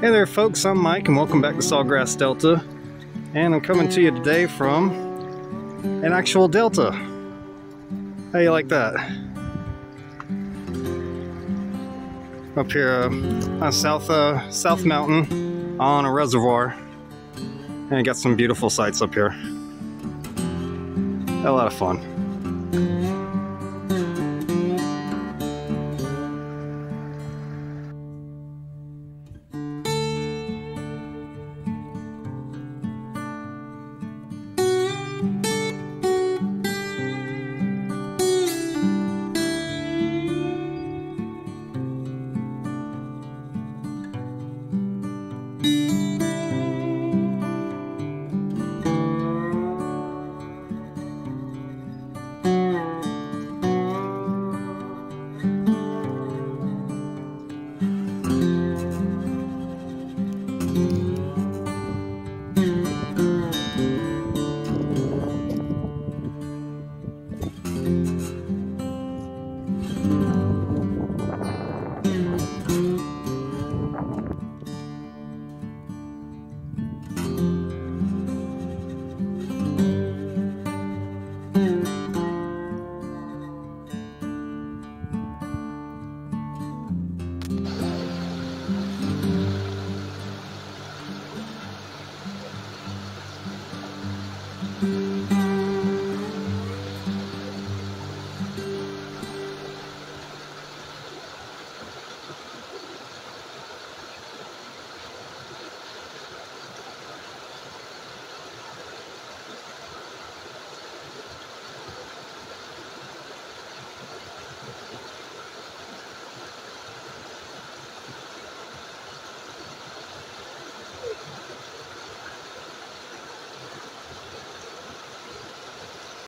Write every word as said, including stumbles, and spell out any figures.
Hey there folks, I'm Mike and welcome back to Sawgrass Delta, and I'm coming to you today from an actual delta. How you like that? Up here uh, on South, uh, South Mountain on a reservoir, and I got some beautiful sights up here. Had a lot of fun.